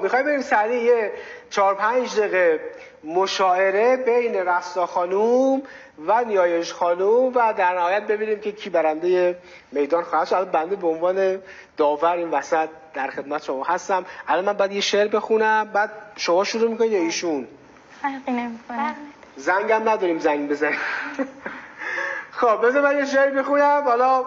میخوایم بریم سریع یه 4-5 دقیقه مشاعره بین رستا خانوم و نیایش خانوم و در نهایت ببینیم که کی برنده میدان خواهد شد. بنده به عنوان داور این وسط در خدمت شما هستم. الان من باید یه شعر بخونم، بعد شما شروع میکنید یا ایشون؟ فرقی نمیکنه. زنگم نداریم زنگ بزنیم. خب بذار من یه شعر بخونم، حالا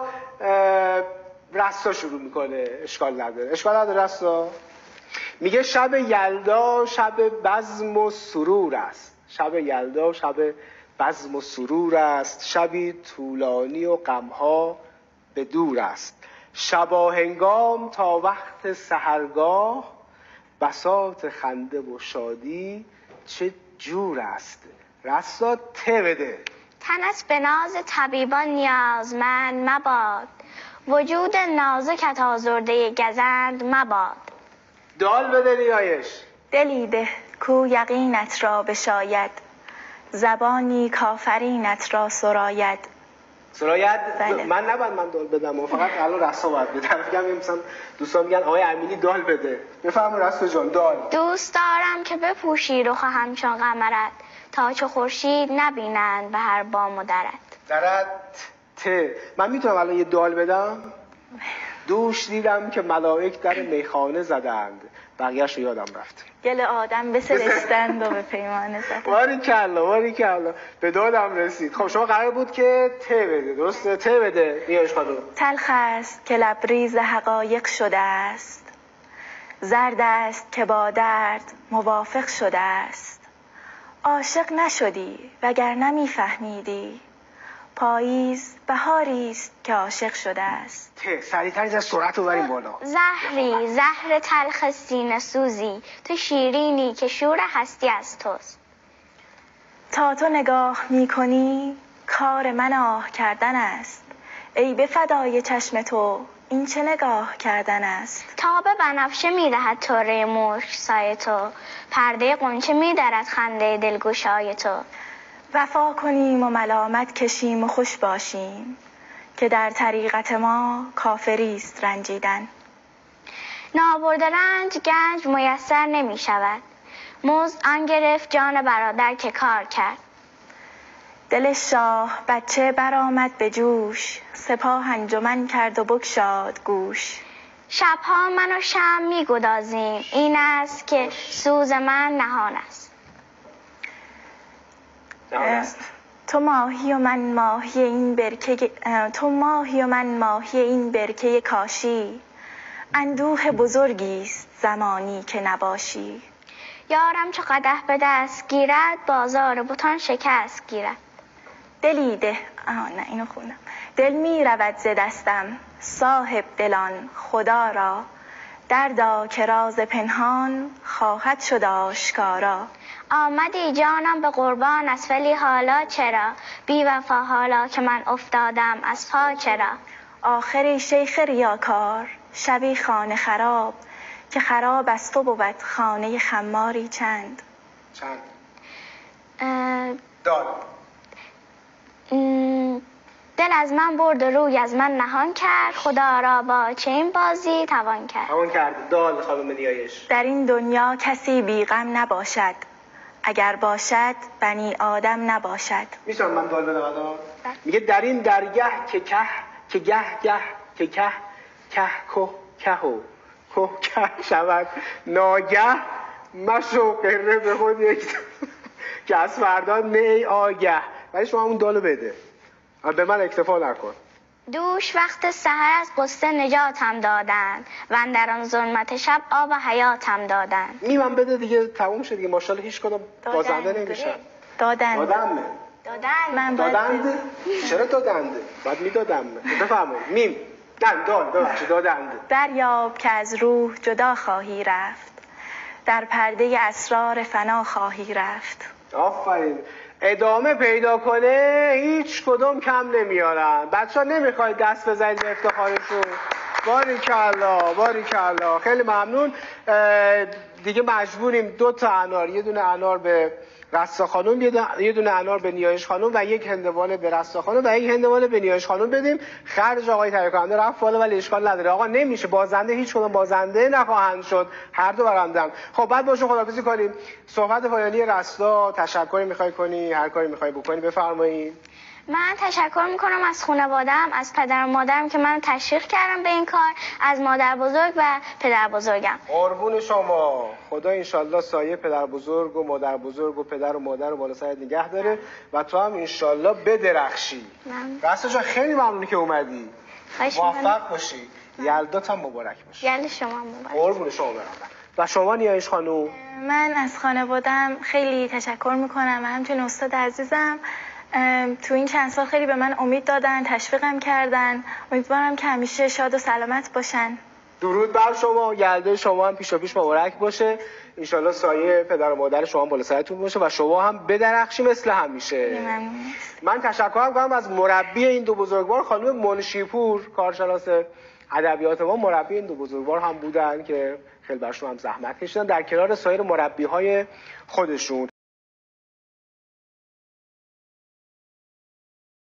رستا شروع میکنه. اشکال نداره رستا. میگه شب یلدا شب بزم و سرور است، شب یلدا شب بزم و سرور است، شبی طولانی و غمها به دور است، شباهنگام تا وقت سحرگاه، بساط خنده و شادی چه جور است. رستا ته بده. تنت به ناز طبیبان نیازمند مباد، وجود نازکت آزرده گزند مباد. دال بده نیایش. دلی ده کو یقینت را بشاید، زبانی کافرینت را سراید. بله. من نباید من دال بدم و فقط الان رستا باید بدم. میگم مثلا دوستان میگن آقای امینی دال بده. بفرمایید رستا جان دال. دوست دارم که بپوشی رخ همچون قمرت، تا چو خورشید نبینند به هر بام و درت. من میتونم الان یه دال بدم؟ دوش دیدم که ملائک در میخانه زدند، بقیه‌شو یادم رفت. گل آدم بسرشتند و به پیمانه زدند. باری کلا به دادم رسید. خب شما قرار بود که ته بده، درسته؟ ته بده نیایش خانم. تلخ است که لبریز حقایق شده است، زرد است که با درد موافق شده است. عاشق نشدی وگر نمیفهمیدی، پاییز بهاری است که عاشق شده است. سریعتر از سرعت رو بریم بالا. زهری زهر تلخ سینه سوزی، تو شیرینی که شور هستی از توست. تا تو نگاه میکنی کار من آه کردن است، ای به فدای چشم تو این چه نگاه کردن است. تاب بنفشه میدهد طره مشک سایه تو، پرده غنچه میدرد خنده دلگشای تو. وفا کنیم و ملامت کشیم و خوش باشیم، که در طریقت ما کافری است رنجیدن. نابرده رنج گنج میسر نمی شود، مزد آن گرفت جان برادر که کار کرد. دل شاه بچه برآمد به جوش، سپاه انجمن کرد و بگشاد گوش. شبها من و شمع می گدازیم، این است که سوز من نهان است. تو ماهی و من ماهی این برکه کاشی، اندوه بزرگی است زمانی که نباشی. یارم چو قدح به دست گیرد، بازار بتان شکست گیرد. دلی ده اینو خوندم. دل می رود ز دستم صاحب دلان خدا را، دردا که راز پنهان خواهد شد آشکارا. آمدی جانم به قربانت ولی حالا چرا، بی وفا حالا که من افتادم از پا چرا. آخری شیخ ریاکار شبی خانه خراب، که خراب از تو بود خانه خماری چند. دال. دل از من برد و روی از من نهان کرد، خدا را با چه این بازی توان کرد. دال خانم نیایش. در این دنیا کسی بی غم نباشد، اگر باشد بنی آدم نباشد. میتونم من دال بدم الان؟ میگه در این درگه که که شود ناگه، مشو قره به خود یک که از فردا نی آگه. ولی شما اون دالو بده، به من اکتفا نکن. دوش وقت سحر از قصه نجاتم دادند، و اندر آن ظلمت شب آب حیاتم دادند. میمن بده دیگه تموم شد دیگه. ماشاءالله هیچ کدوم بازنده نمیشن. دادند. چرا دادند؟ بعد میدادم. بفرمایید. میم. دادند. دریاب که از روح جدا خواهی رفت، در پرده اسرار فنا خواهی رفت. آفرین. ادامه پیدا کنه هیچ کدوم کم نمیارن. بچه ها نمیخواید دست بزنید به افتخارشون؟ باریکلا خیلی ممنون. دیگه مجبوریم 2 تا انار، یه دونه انار به رسا خانم، یه دونه انار به نیایش خانم و یک هندوانه به رسا خانم و یک هندوانه به نیایش خانم بدیم. خرج آقای تهیه کننده رفت بالا ولی اشکال نداره. آقا نمیشه، بازنده هیچ کدوم بازنده نخواهند شد، هر دو برندن. خب بعد باشون خداحافظی کنیم. صحبت پایانی رسا، تشکری میخوای کنی، هر کاری میخوای بکنی بفرمایید. من تشکر میکنم از خانواده‌ام، از پدر و مادرم که منو تشویق کردن به این کار، از مادر بزرگ و پدر بزرگم. قربون شما. خدا انشالله سایه پدر بزرگ و مادر بزرگ و پدر و مادر رو بالا سرت نگه داره و تو هم انشالله بدرخشی. رسا جان خیلی ممنونی که اومدی. موفق باشی. یلدات هم مبارک باشه. یلد شما مبارک. قربون شما برم. و شما نیایش خانم؟ من از خانواده‌ام خیلی تشکر میکنم و همچنین استاد عزیزم تو این چند سال خیلی به من امید دادن، تشویقم کردن. امیدوارم که همیشه شاد و سلامت باشن. درود بر شما. یلده شما هم پیش مبارک باشه. انشالله سایه پدر و مادر شما هم بالا سرتون باشه و شما هم بدرخشی مثل همیشه. من تشکر می‌کنم از مربی این دو بزرگوار خانم منشیپور، کارشناس ادبیات ما. مربی این دو بزرگوار هم بودن که خیلی براشون هم زحمت کشیدن در کنار سایر مربی‌های خودشون.